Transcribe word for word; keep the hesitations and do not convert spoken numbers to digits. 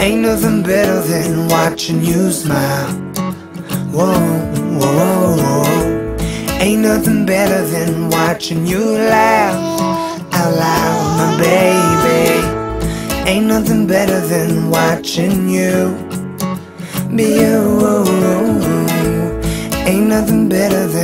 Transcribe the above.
Ain't nothing better than watching you smile. Whoa, whoa, whoa. Ain't nothing better than watching you laugh out loud, my baby. Ain't nothing better than watching you be you. Ain't nothing better than